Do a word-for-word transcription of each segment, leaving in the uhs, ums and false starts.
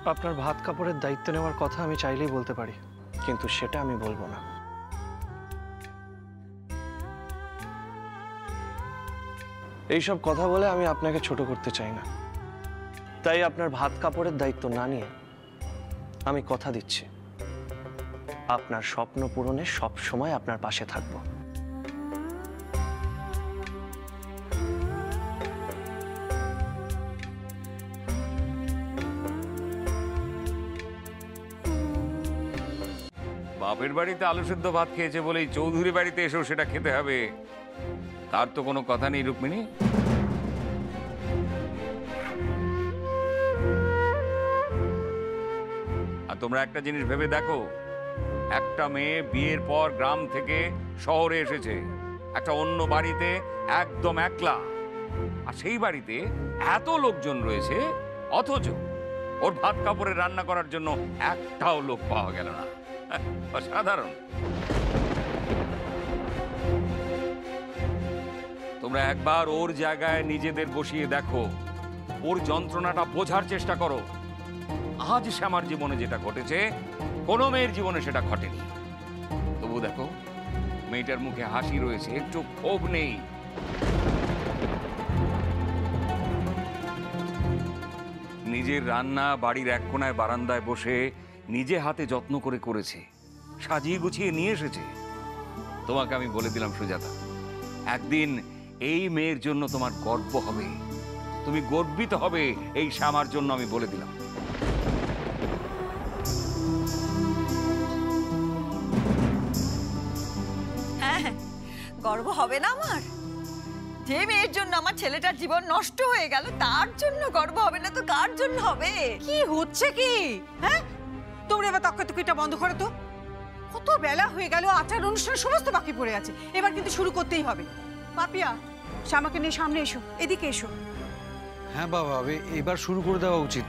আপনার ভাত কাপড়ের দায়িত্ব নেওয়ার কথা আমি চাইলেই বলতে পারি, কিন্তু সেটা আমি বলবো না। এইসব কথা বলে আমি আপনাকে ছোট করতে চাই না, তাই আপনার ভাত কাপড়ের দায়িত্ব না নিয়ে আমি কথা দিচ্ছি আপনার স্বপ্ন পূরণে সব সময় আপনার পাশে থাকবো। বাপের বাড়িতে আলু সেদ্ধ ভাত খেয়েছে বলেই চৌধুরী বাড়িতে এসেও সেটা খেতে হবে, তার তো কোনো কথা নেই রুক্মিণী। আর তোমরা একটা জিনিস ভেবে দেখো, একটা মেয়ে বিয়ের পর গ্রাম থেকে শহরে এসেছে, একটা অন্য বাড়িতে একদম একলা, আর সেই বাড়িতে এত লোকজন রয়েছে, অথচ ওর ভাত কাপড়ে রান্না করার জন্য একটাও লোক পাওয়া গেল না। অসাধারণ। তোমরা একবার ওর জায়গায় নিজেদের বসিয়ে দেখো, ওর যন্ত্রণাটা বোঝার চেষ্টা করো। আজ শ্যামার জীবনে যেটা ঘটেছে কোনো মেয়ের জীবনে সেটা ঘটেনি। তবু দেখো মেয়েটার মুখে হাসি রয়েছে, একটু ক্ষোভ নেই। নিজের রান্না বাড়ির এক কোনায় বারান্দায় বসে নিজে হাতে যত্ন করে করেছে, সাজিয়ে গুছিয়ে নিয়ে এসেছে। তোমাকে আমি বলে দিলাম সুজাতা, একদিন এই মেয়ের জন্য তোমার গর্ব হবে, তুমি গর্বিত হবে এই শ্যামার জন্য, আমি বলে দিলাম। হ্যাঁ হ্যাঁ, গর্ব হবে না আমার? যে মেয়ের জন্য আমার ছেলেটার জীবন নষ্ট হয়ে গেল তার জন্য গর্ব হবে না তো কার জন্য হবে? কি হচ্ছে কি? হ্যাঁ, তোমরা এবার তর্কাতর্কিটা বন্ধ করো তো। কত বেলা হয়ে গেল, আচার অনুষ্ঠান সমস্ত বাকি পড়ে আছে, এবার কিন্তু শুরু করতেই হবে। পাপিয়া, শ্যামাকে নিয়ে সামনে এসো, এদিকে এসো। হ্যাঁ বাবা, এবার শুরু করে দেওয়া উচিত।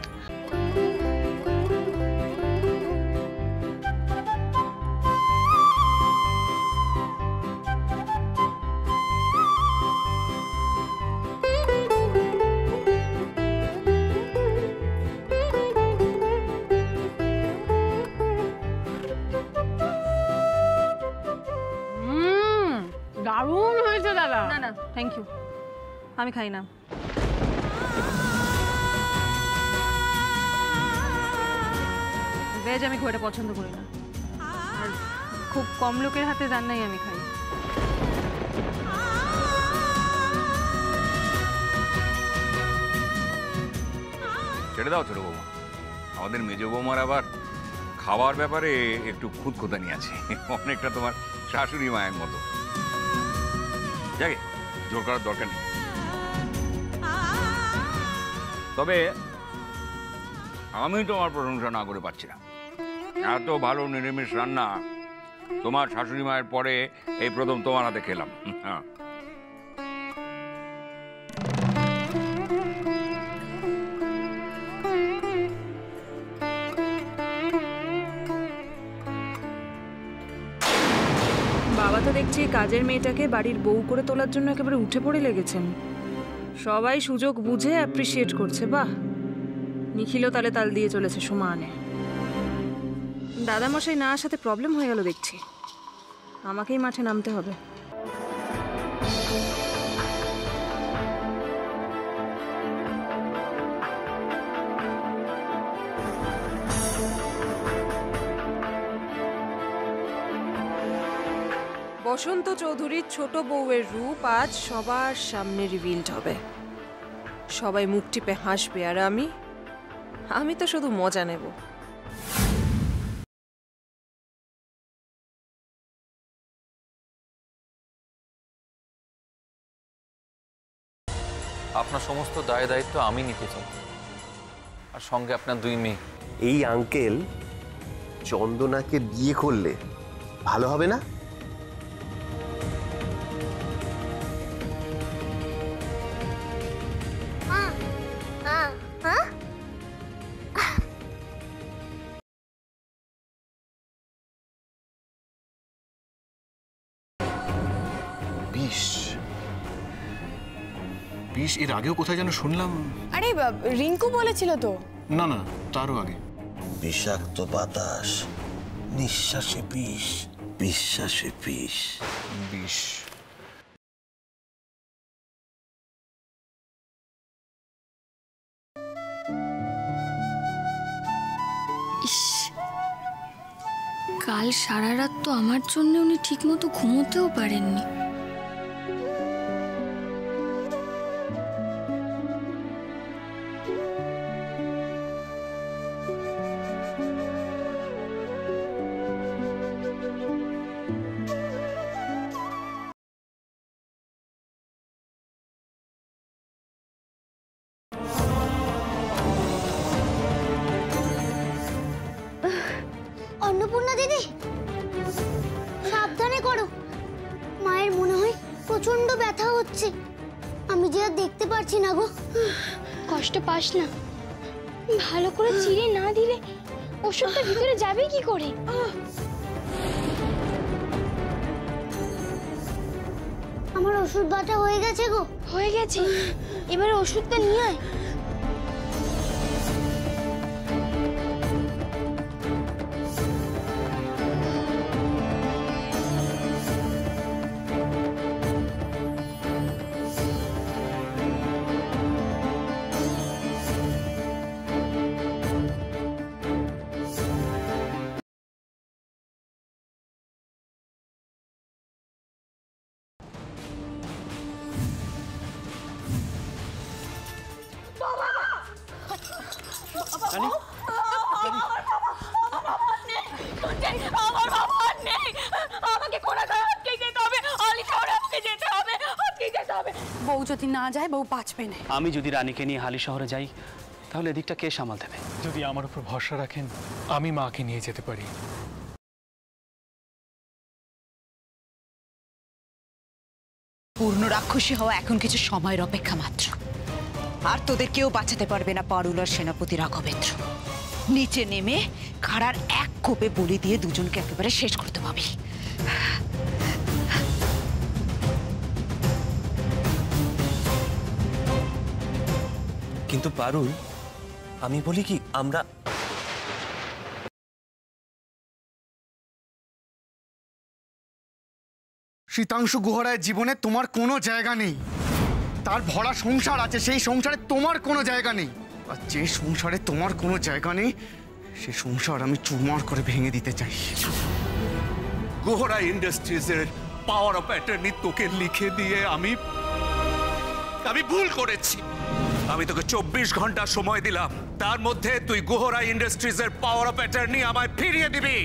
দারুণ হয়েছে দাদা। না না থ্যাংক ইউ, আমি খাই না। ভেজ আমি খুব একটা পছন্দ করি না, আর খুব কম লোকের হাতে রান্নাই আমি খাই। ছেড়ে দাও ছোট বৌমা, আমাদের মেজ বৌমার আবার খাওয়ার ব্যাপারে একটু খুঁতখুঁতানি আছে, অনেকটা তোমার শাশুড়ি মায়ের মতো। যাকে জোর করার দরকার নেই। তবে আমি তোমার প্রশংসা না করে পাচ্ছি না। এত ভালো নিরামিষ রান্না তোমার শাশুড়ি মায়ের পরে এই প্রথম তোমার হাতে খেলাম। হ্যাঁ, বাবা তো দেখছি কাজের মেয়েটাকে বাড়ির বউ করে তোলার জন্য একেবারে উঠে পড়ে লেগেছেন। সবাই সুযোগ বুঝে অ্যাপ্রিসিয়েট করছে। বাহ, নিখিলও তালে তাল দিয়ে চলেছে সমানে। দাদামশাই না আসাতে প্রবলেম হয়ে গেল দেখছি, আমাকেই মাঠে নামতে হবে। বসন্ত চৌধুরীর ছোট বউয়ের রূপ আজ সবার সামনে রিভিলড হবে। সবাই মুখ টিপে হাসবে, আর আমি আমি তো শুধু মজা নেব। আপনার সমস্ত দায় দায়িত্ব আমি নিতে চাই, আর সঙ্গে আপনার দুই মেয়ে। এই আঙ্কেল চন্দনাকে বিয়ে করলে ভালো হবে না? বিষ বিষ এর আগেও কোথায় যেন শুনলাম। আরে রিঙ্কু বলেছিল তো। না না, তারও আগে। বিষাক্ত বাতাস, নিঃশ্বাসে বিষ, বিশ্বাসে বিষ। বিষ। ইস, কাল সারা রাত তো আমার জন্য উনি ঠিক মতো ঘুমোতেও পারেননি। অন্নপূর্ণা দিদি, সাবধানে করো। মায়ের মনে হয় প্রচন্ড ব্যথা হচ্ছে। আমি যে আর দেখতে পারছি না গো। কষ্ট পাস না, ভালো করে চিড়ে না দিলে ওষুধটা ভিতরে যাবে কি করে? আমার ওষুধ বাটা হয়ে গেছে গো। হয়ে গেছে, এবারে ওষুধটা নিয়ে আয়। বউ যদি না যায় বউ বাঁচবে না। আমি যদি রানীকে নিয়ে হালি শহরে যাই তাহলে এদিকটা কে সামাল দেবে? যদি আমার উপর ভরসা রাখেন আমি মাকে নিয়ে যেতে পারি। পূর্ণ রাক্ষসী হওয়া এখন কিছু সময়ের অপেক্ষা মাত্র। আর তোদের কেউ বাঁচাতে পারবে না পারুল আর সেনাপতি রাঘবেন্দ্র। নিচে নেমে খাড়ার এক কোপে বলি দিয়ে দুজনকে একেবারে শেষ করতে পাবি। কিন্তু পারুল, আমি বলি কি, আমরা শীতাংশু গুহরায়ের জীবনে তোমার কোনো জায়গা নেই। তার ভরা সংসার আছে, সেই সংসারে তোমার কোনো জায়গা নেই। আর যে সংসারে তোমার কোনো জায়গা নেই সে সংসার আমি চুরমার করে ভেঙে দিতে চাই। গুহরা ইন্ডাস্ট্রিজের পাওয়ার অফ অ্যাটর্নি তোকে লিখে দিয়ে আমি আমি ভুল করেছি। আমি তোকে চব্বিশ ঘন্টা সময় দিলাম, তার মধ্যে তুই গুহরা ইন্ডাস্ট্রিজের পাওয়ার অফ অ্যাটর্নি আমায় ফিরিয়ে দিবি।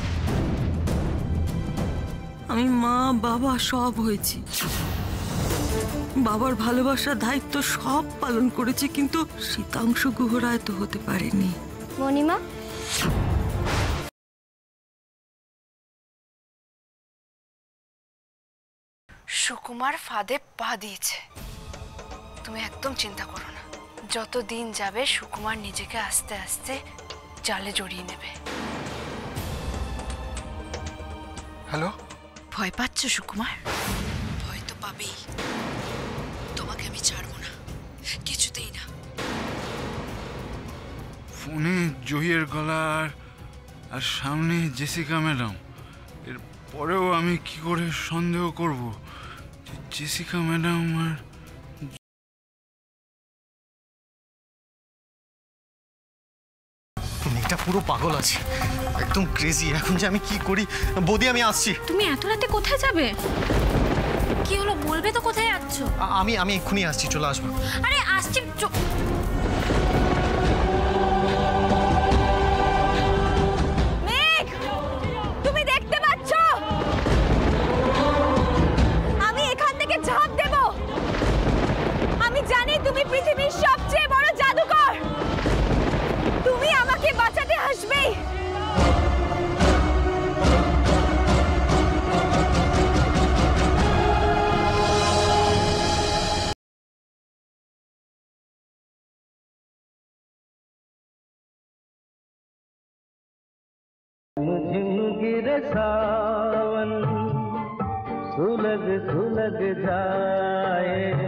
আমি মা বাবা সব হয়েছি, বাবার ভালোবাসার দায়িত্ব সব পালন করেছি, কিন্তু শীতাংশু গুহরায় তো হতে পারেনি। মণিমা, সুকুমার ফাঁদে পা দিয়েছে। তুমি একদম চিন্তা করো না, যত দিন যাবে সুকুমার নিজেকে আস্তে আস্তে জালে জড়িয়ে নেবে। হ্যালো, ভয় পাচ্ছ সুকুমার? ভয় তো পাবেই। তোমাকে আমি ছাড়বো না, কিছুতেই না। ফোনে জহির গলার আর সামনে জেসিকা ম্যাডাম, এর পরেও আমি কি করে সন্দেহ করব যে জেসিকা ম্যাডাম আর মেয়েটা পুরো পাগল আছে, একদম ক্রেজি। এখন যে আমি কি করি? বৌদি আমি আসছি। তুমি এত রাতে কোথায় যাবে? কি হলো বলবে তো, কোথায় যাচ্ছ? আমি আমি এক্ষুনি আসছি, চলে আসবো। আরে আসছি। মেঘ, তুমি দেখতে পাচ্ছ? আমি এখান থেকে ঝাঁপ দেব। আমি জানি তুমি পৃথিবীর সবচেয়ে বড় জাদুকর। তুমি আমাকে বাঁচাতে আসবেই। गिरे सावन सुलग सुलग जाए